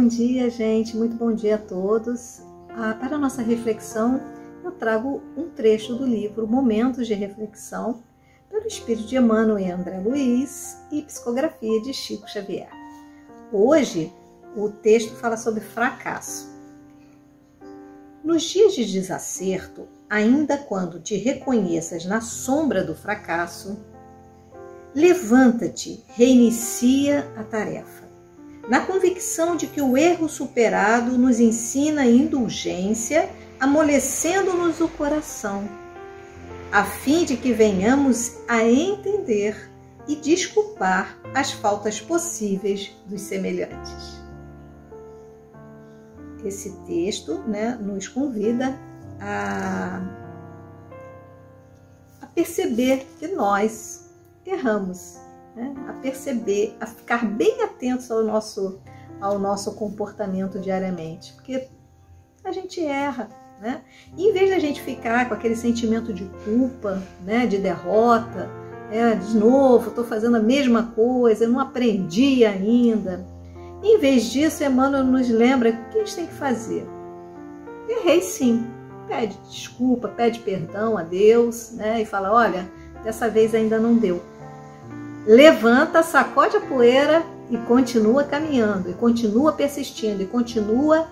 Bom dia, gente, muito bom dia a todos. Para a nossa reflexão, eu trago um trecho do livro Momentos de Reflexão, pelo Espírito de Emmanuel e André Luiz e psicografia de Chico Xavier. Hoje, o texto fala sobre fracasso. Nos dias de desacerto, ainda quando te reconheças na sombra do fracasso, levanta-te, reinicia a tarefa, na convicção de que o erro superado nos ensina indulgência, amolecendo-nos o coração, a fim de que venhamos a entender e desculpar as faltas possíveis dos semelhantes. Esse texto, nos convida a perceber que nós erramos, a perceber, a ficar bem atentos ao nosso comportamento diariamente, porque a gente erra, E em vez de a gente ficar com aquele sentimento de culpa, de derrota, de novo, estou fazendo a mesma coisa, não aprendi ainda. Em vez disso, Emmanuel nos lembra o que a gente tem que fazer. Errei sim, pede desculpa, pede perdão a Deus, e fala, olha, dessa vez ainda não deu. Levanta, sacode a poeira e continua caminhando, e continua persistindo, e continua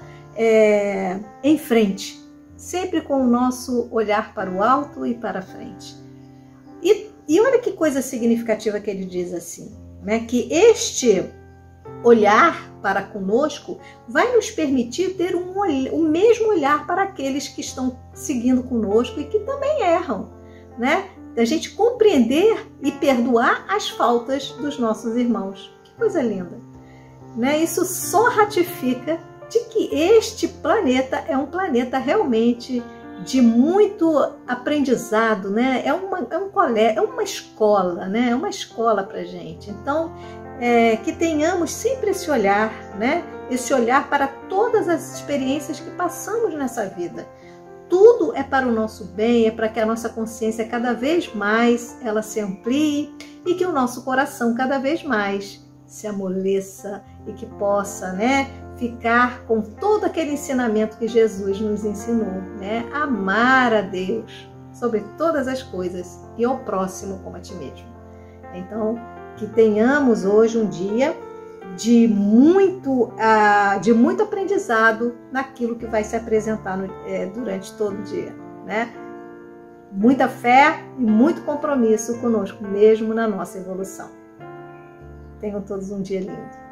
em frente, sempre com o nosso olhar para o alto e para a frente. E olha que coisa significativa que ele diz assim, que este olhar para conosco vai nos permitir ter o mesmo olhar para aqueles que estão seguindo conosco e que também erram, Da gente compreender e perdoar as faltas dos nossos irmãos. Que coisa linda! Isso só ratifica de que este planeta é um planeta realmente de muito aprendizado, é uma escola, é uma escola para a gente. Então, que tenhamos sempre esse olhar, esse olhar para todas as experiências que passamos nessa vida. Tudo é para o nosso bem, é para que a nossa consciência cada vez mais ela se amplie e que o nosso coração cada vez mais se amoleça e que possa, ficar com todo aquele ensinamento que Jesus nos ensinou, amar a Deus sobre todas as coisas e ao próximo como a ti mesmo. Então, que tenhamos hoje um dia de muito aprendizado naquilo que vai se apresentar durante todo o dia, Muita fé e muito compromisso conosco mesmo na nossa evolução. Tenham todos um dia lindo.